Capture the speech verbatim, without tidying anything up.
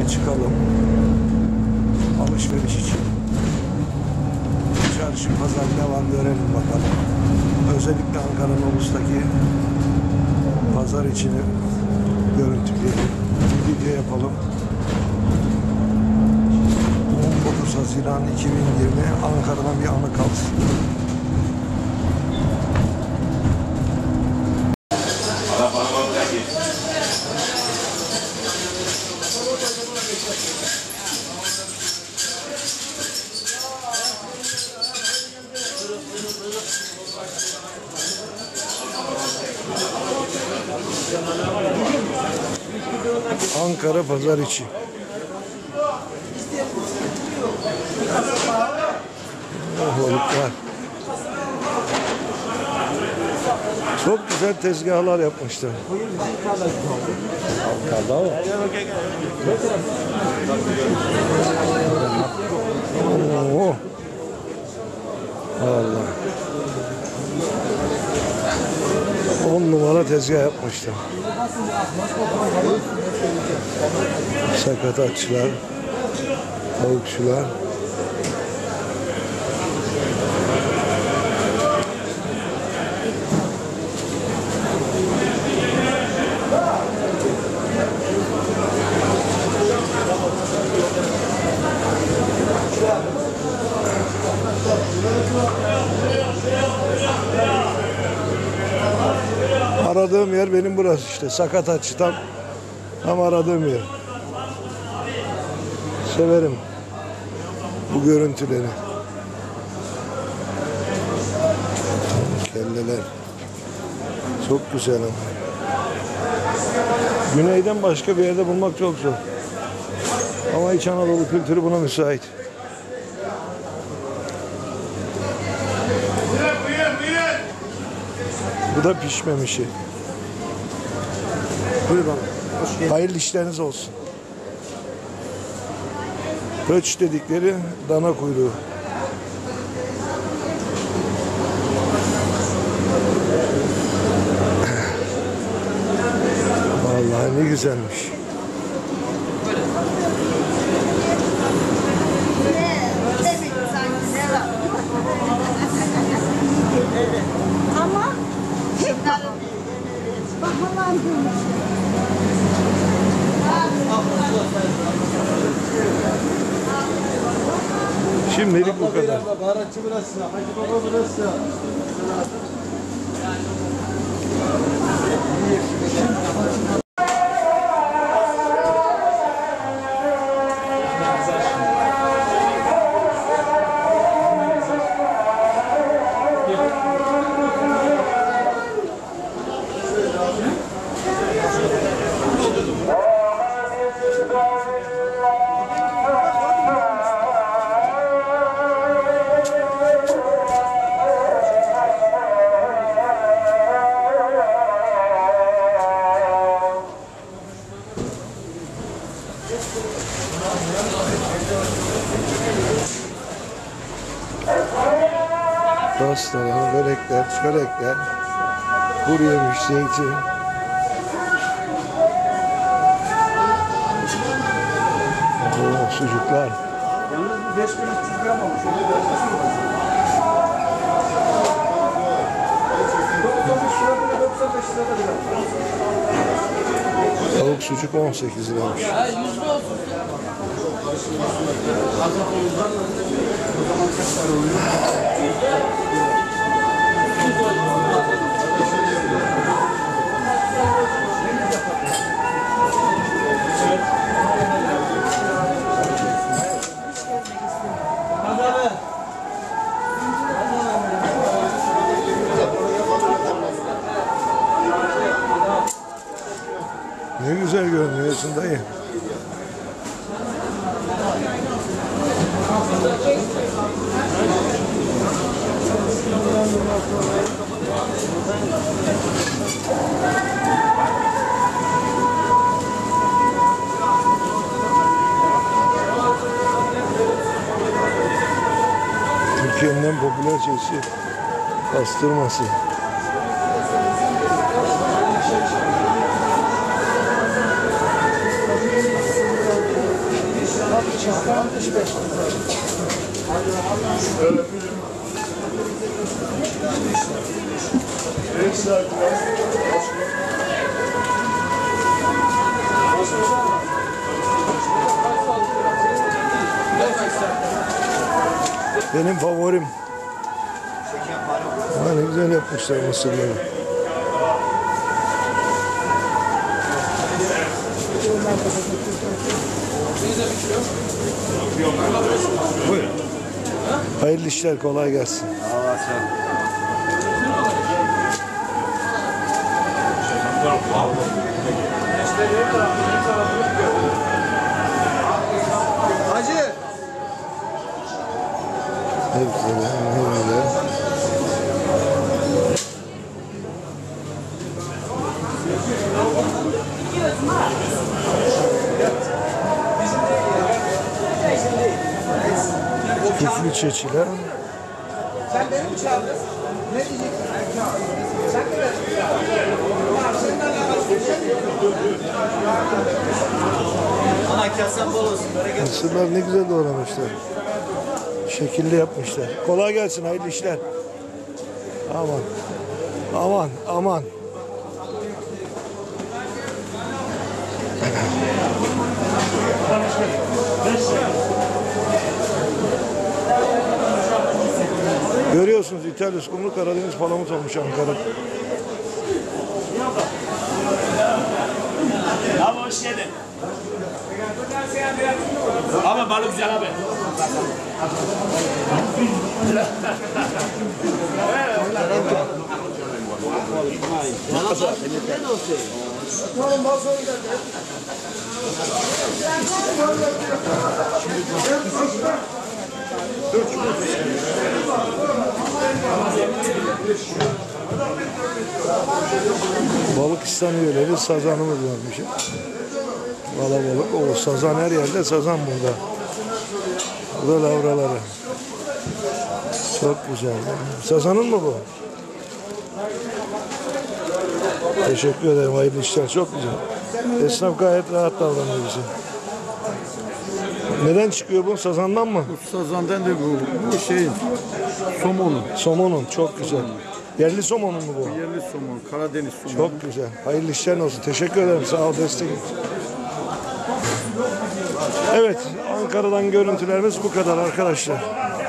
çıkalım. Alışveriş için. Çarşı, pazar ne var görelim bakalım. Özellikle Ankara'nın Ulus'taki pazar için görüntüleri video yapalım. on dokuz Haziran iki bin yirmi Ankara'dan bir anı kalsın. Ankara pazar içi. Oh, balıklar. Çok güzel tezgahlar yapmışlar. Oo. Allah. On numara tezgah yapmışlar. Sakatatçılar, tavukçular. Aradığım yer benim burası işte. Sakatatçı tam, tam aradığım yer. Severim bu görüntüleri. Kelleler. Çok güzel ama. Güneyden başka bir yerde bulmak çok zor. Ama İç Anadolu kültürü buna müsait. Bu da pişmemişi. Buyur bana. Hayırlı işleriniz olsun. Pöç dedikleri dana kuyruğu. Vallahi ne güzelmiş. Ama Şimdilik bu kadar. Baharatçı burası, Hacı Baba burası. Pastalar, börekler, çörekler, kuru yemiş, zeytin. Oo, sucuklar. Yalnız beş bin üç yüz gram olmuş. doksan beş lira. Tavuk sucuk on sekiz liraymış. Ne güzel görünüyorsun dayı. Türkiye'nin en popüler şeysi pastırması. Benim favorim. Ha, ne güzel yapmışlar mısırları. Buyurun. Hayırlı işler, kolay gelsin. Hacı. Ne güzel, ne güzel. Küflü çeçiler. Sen beni mi çağırdın? Ne diyeceksin? Sen mi Ana kesen bol olsun. Mısırlar ne güzel doğramışlar. Şekilli yapmışlar. Kolay gelsin, hayırlı işler. Aman. Aman, aman. Görüyorsunuz İtalya kumru Karadeniz palamut olmuş Ankara. Abi hoş geldin. Abi balık güzel abi. Balık İstanbul'ları sazanımız varmış. Bala balık. O sazan her yerde, sazan burada. Burada lavraları. Çok güzel. Sazanın mı bu? Teşekkür ederim. Hayırlı işler. Çok güzel. Esnaf gayet rahat davranıyor bize. Neden çıkıyor bu? Sazandan mı? Bu sazandan da bu, bu şeyin somonun. Somonun. Çok güzel. Yerli somonun mu bu? Yerli somon, Karadeniz somonu. Çok güzel. Hayırlı işler olsun. Teşekkür ederim. Sağ ol, destek. Evet, Ankara'dan görüntülerimiz bu kadar arkadaşlar.